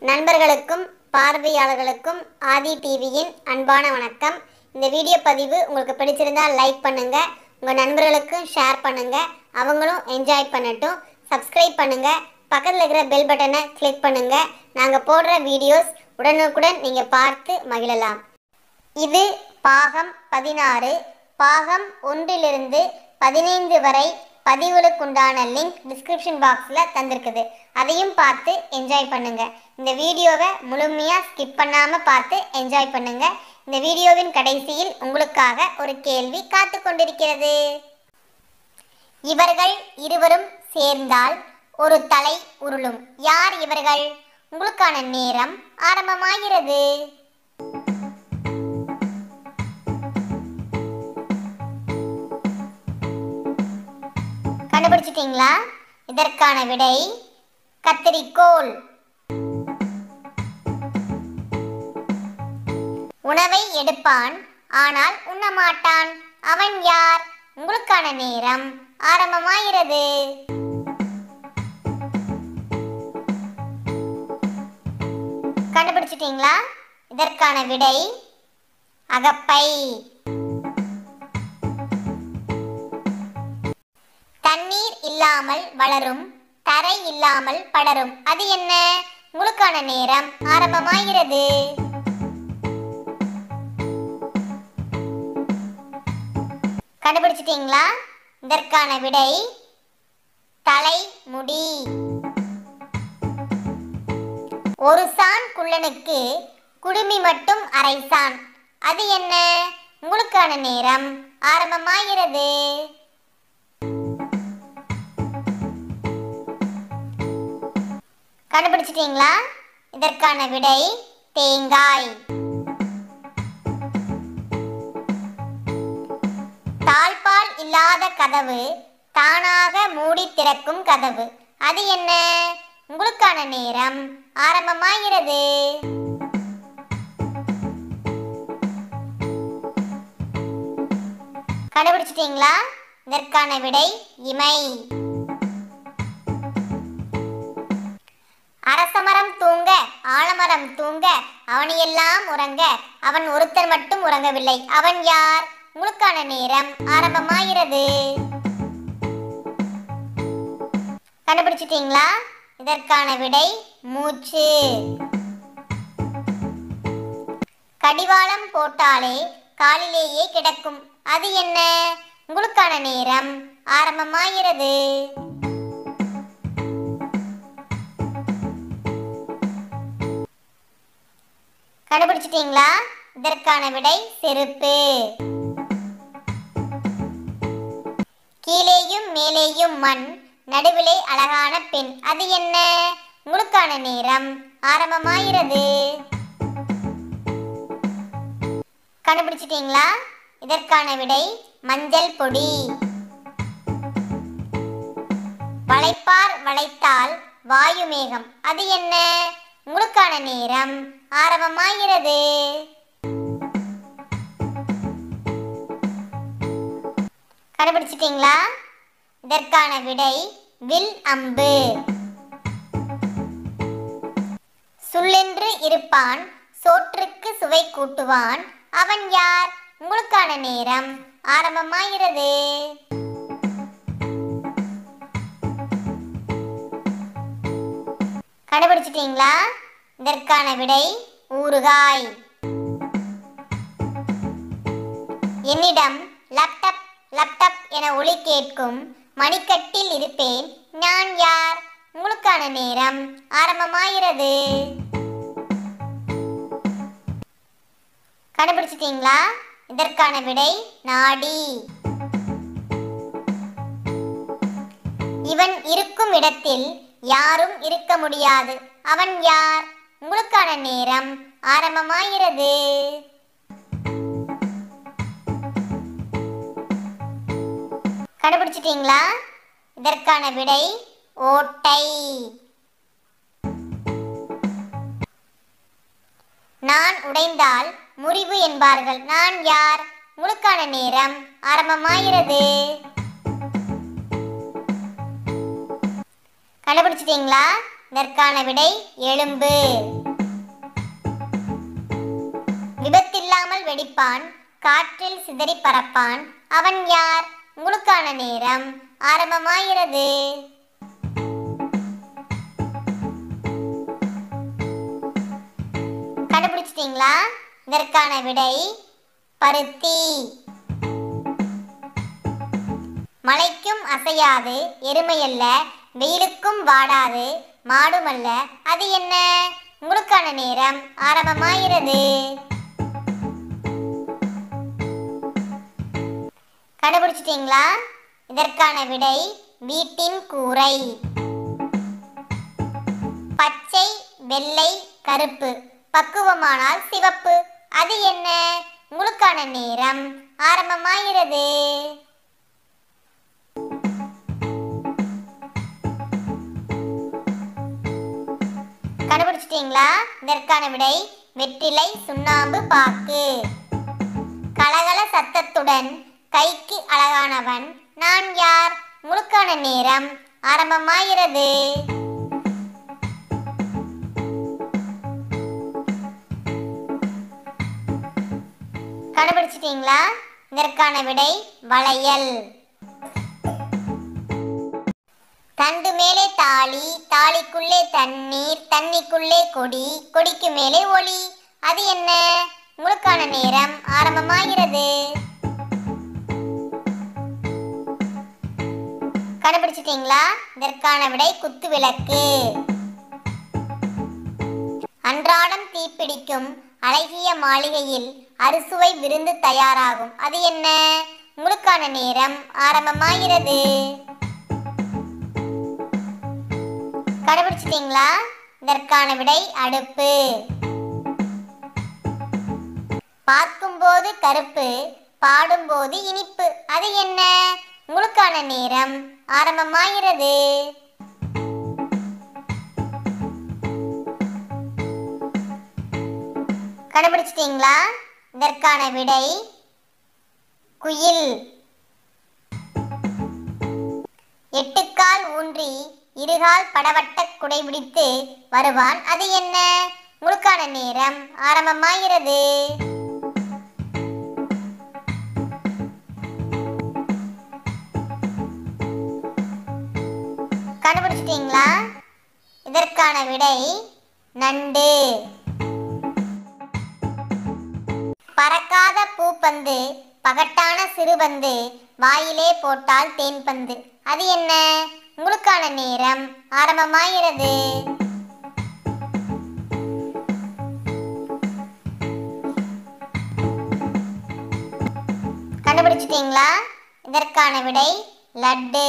நண்பர்களுக்கும் பார்வையாளர்களுக்கும் ஆதி டிவியின் அன்பான வணக்கம். இந்த வீடியோ பதிவு உங்களுக்கு பிடிச்சிருந்தா லைக் பண்ணுங்க, உங்க நண்பர்களுக்கும் ஷேர் பண்ணுங்க, அவங்களும் என்ஜாய் பண்ணட்டும். சப்ஸ்கிரைப் பண்ணுங்க, பக்கத்தில் இருக்கிற பெல் பட்டனை கிளிக் பண்ணுங்க. நாங்கள் போடுற வீடியோஸ் உடனுக்குடன் நீங்கள் பார்த்து மகிழலாம். இது பாகம் 16. பாகம் 1 15 வரை பதிவுகளுக்குண்டான லிங்க் டிஸ்கிரிப்ஷன் பாக்ஸில் தந்திருக்குது. அதையும் பார்த்து என்ஜாய் பண்ணுங்க. இந்த வீடியோவை முழுமையாக ஸ்கிப் பண்ணாமல் பார்த்து என்ஜாய் பண்ணுங்க. இந்த வீடியோவின் கடைசியில் உங்களுக்காக ஒரு கேள்வி காத்து கொண்டிருக்கிறது. இவர்கள் இருவரும் சேர்ந்தால் ஒரு தலை உருளும். யார் இவர்கள்? உங்களுக்கான நேரம் ஆரம்பமாகிறது. கண்டுபிடிச்சிட்டீங்களா? இதற்கான விடை கத்தரிக்கோல். உணவை எடுப்பான், ஆனால் உண்ணமாட்டான். அவன் யார்? உங்களுக்கான நேரம் ஆரம்பமாகிறது. கண்டுபிடிச்சிட்டீங்களா? இதற்கான விடை அகப்பை. தண்ணீர் இல்லாமல் வளரும், தரை இல்லாமல் படரும். அது என்ன? உங்களுக்கான நேரம் ஆரம்பமாகிறது. கண்டுபிடிச்சிட்டீங்களா? இதற்கான விடை தலைமுடி. ஒரு சான் குள்ளனுக்கு குடுமி மட்டும் அரை சான். அது என்ன? உங்களுக்கான நேரம் ஆரம்பமாகிறது. கண்டுபிடிச்சிட்டீங்களா? இதற்கான விடை தேங்காய். தாழ்பால் இல்லாத கதவு தானாக மூடி திறக்கும் கதவு. அது என்ன? உங்களுக்கான நேரம் ஆரம்பமாகிறது. கண்டுபிடிச்சிட்டீங்களா? இதற்கான விடை இமை. அரசமரம் தூங்க ஆலமரம் தூங்க அவனையெல்லாம் உறங்க, அவன் ஒருத்தர் மட்டும் உறங்கவில்லை. அவன் யார்? உங்களுக்கான நேரம் ஆரம்பமாகிறது. கண்டுபிடிச்சிட்டீங்களா? இதற்கான விடை மூச்சு. கடிவாளம் போட்டாலே காலிலேயே கிடக்கும். அது என்ன? உங்களுக்கான நேரம் ஆரம்பமாகிறது. கண்டுபிடிச்சிட்டீங்களா? இதற்கான விடை செருப்பு. கீழேயும் மேலேயும் மண், நடுவிலே அழகான பெண். அது என்ன? உங்களுக்கான நேரம் ஆரம்பமாகிறது. கண்டுபிடிச்சிட்டீங்களா? இதற்கான விடை மஞ்சள் பொடி. வளைப்பார் வளைத்தால் வாயு மேகம். அது என்ன? உங்களுக்கான நேரம் ஆரம்பமாகிறது. கண்டுபிடிச்சிட்டீங்களா? இதற்கான விடை வில் அம்பு. சுள்ளென்று இருப்பான், சோற்றுக்கு சுவை கூட்டுவான். அவன் யார்? உங்களுக்கான நேரம் ஆரம்பமாகிறது. கண்டுபிடிச்சிட்டீங்களா? இதற்கான விடை ஊறுகாய். என்னிடம் லேப்டாப் லேப்டாப் என ஒலி கேட்கும், மணிக்கட்டில் இருப்பேன். நான் யார்? உங்களுக்கான நேரம் ஆரம்பமாகிறது. கண்டுபிடிச்சிட்டீங்களா? இதற்கான விடை நாடி. இவன் இருக்கும் இடத்தில் யாரும் இருக்க முடியாது. அவன் யார்? உங்களுக்கான நேரம் ஆரம்பமாகிறது. கண்டுபிடிச்சிட்டீங்களா? இதற்கான விடை ஓட்டை. நான் உடைந்தால் முறிவு என்பார்கள். நான் யார்? உங்களுக்கான நேரம் ஆரம்பமாகிறது. கண்டுபிடிச்சிட்டீங்களா? இதற்கான விடை எலும்பு. விபத்தில்லாமல் வெடிப்பான், காற்றில் சிதறி பறப்பான், அவன் யார்? உங்களுக்கான நேரம் ஆரம்பமாகிறது. கண்டுபிடிச்சிட்டீங்களா? இதற்கான விடை பருத்தி. மலைக்கும் அசையாது, எருமையல்ல, வெயிலுக்கும் வாடாது, மாடுமல்ல, அது என்ன? உங்களுக்கான நேரம் ஆரம்பமாகிறது. கண்டுபிடிச்சிட்டீங்களா? இதற்கான விடை வீட்டின் கூரை. பச்சை, வெள்ளை, கருப்பு, பக்குவமானால் சிவப்பு, அது என்ன? உங்களுக்கான நேரம் ஆரம்பமாகிறது. கண்டுபிடிச்சிட்டீங்களா? இதற்கான விடை வெற்றிலை, சுண்ணாம்பு, பாக்கு. கலகல சத்தத்துடன் கைக்கு அழகானவன், நான் யார்? உங்களுக்கான நேரம் ஆரம்பமாகிறது. கண்டுபிடிச்சிட்டீங்களா? இதற்கான விடை வளையல். தண்டு மேலே தாலி, தாலிக்குள்ளே தண்ணீர், தண்ணிக்குள்ளே கொடி, கொடிக்கு மேலே ஒளி, அது என்ன? உங்களுக்கான நேரம் ஆரம்பமாகிறது. கண்டுபிடிச்சிட்டீங்களா? இதற்கான விடை குத்து விளக்கு. அன்றாடம் தீப்பிடிக்கும் அழகிய மாளிகையில் அறுசுவை விருந்து தயாராகும், அது என்ன? உங்களுக்கான நேரம் ஆரம்பமாகிறது. கண்டுபிடிச்சிட்டீங்களா? இதற்கான விடை அடுப்பு. பார்க்கும்போது கருப்பு, பாடும்போது இனிப்பு, அது என்ன? உங்களுக்கான நேரம் ஆரம்பமாகிறது. கண்டுபிடிச்சிட்டீங்களா? இதற்கான விடை குயில். எட்டுக்கால் ஊன்றி இருகால் படவட்ட குடைபிடித்து வருவான், அது என்ன? உங்களுக்கான நேரம் ஆரம்பமாகிறது. கண்டுபிடிச்சிட்டீங்களா? இதற்கான விடை நண்டு. பறக்காத பூப்பந்து, பகட்டான சிறுபந்து, வாயிலே போட்டால் தேன் பந்து, அது என்ன? உங்களுக்கான நேரம் ஆரம்பமாகிறது. கண்டுபிடிச்சிட்டீங்களா? இதற்கான விடை லட்டு.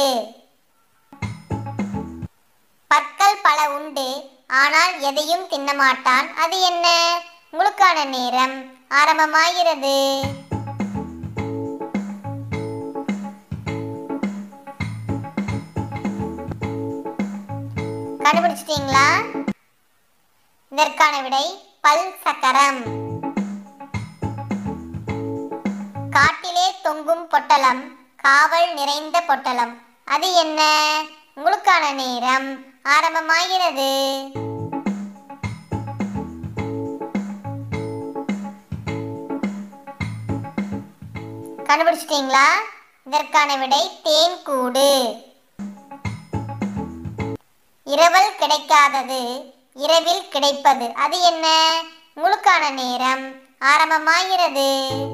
பற்கள் பல உண்டு, ஆனால் எதையும் தின்னமாட்டான், அது என்ன? உங்களுக்கான நேரம் ஆரம்பமாகிறது. கண்டுபிடிச்சிட்டீங்களா? இதற்கான விடை பல் சக்கரம். காட்டிலே தொங்கும் பொட்டலம், காவல் நிறைந்த பொட்டலம், அது என்ன? உங்களுக்கான நேரம் ஆரம்பமாகிறது. கண்டுபிடிச்சிட்டீங்களா? இதற்கான விடை தேன் கூடு. இரவல் கிடைக்காதது, இரவில் கிடைப்பது, அது என்ன? உங்களுக்கான நேரம் ஆரம்பமாகிறது.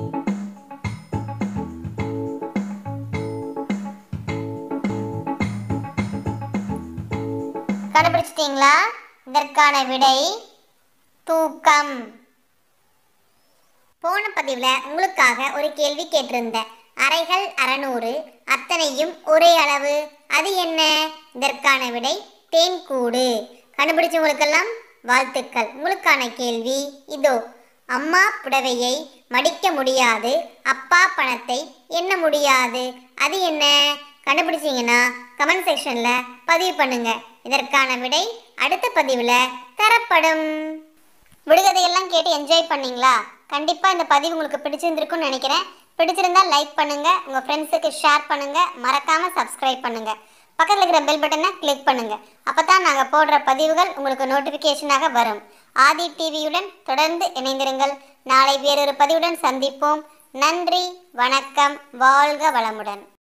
கண்டுபிடிச்சிட்டீங்களா? இதற்கான விடை தூக்கம். போன பதிவில் உங்களுக்காக ஒரு கேள்வி கேட்டிருந்தேன். அறைகள் 600, அத்தனையும் ஒரே அளவு, அது என்ன? இதற்கான விடை தேன்கூடு. கண்டுபிடிச்சவங்களுக்கெல்லாம் வாழ்த்துக்கள். உங்களுக்கான கேள்வி இதோ. அம்மா புடவையை மடிக்க முடியாது, அப்பா பணத்தை எண்ண முடியாது, அது என்ன? கண்டுபிடிச்சிங்கன்னா கமெண்ட் செக்ஷனில் பதிவு பண்ணுங்க. இதற்கான விடை அடுத்த பதிவில் தரப்படும். விடுகதையெல்லாம் கேட்டு என்ஜாய் பண்ணீங்களா? கண்டிப்பாக இந்த பதிவு உங்களுக்கு பிடிச்சிருந்திருக்குன்னு நினைக்கிறேன். பிடிச்சிருந்தா லைக் பண்ணுங்கள், உங்கள் ஃப்ரெண்ட்ஸுக்கு ஷேர் பண்ணுங்கள், மறக்காமல் சப்ஸ்கிரைப் பண்ணுங்கள். பக்கத்தில் இருக்கிற பெல் பட்டனை கிளிக் பண்ணுங்க. அப்பதான் நாங்கள் போடுற பதிவுகள் உங்களுக்கு நோட்டிஃபிகேஷனாக வரும். ஆதி டிவியுடன் தொடர்ந்து இணைந்திருங்கள். நாளை வேறொரு பதிவுடன் சந்திப்போம். நன்றி, வணக்கம், வாழ்க வளமுடன்.